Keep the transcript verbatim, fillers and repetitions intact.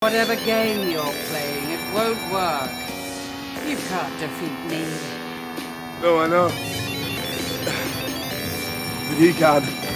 Whatever game you're playing, it won't work. You can't defeat me. No, I know. But he can.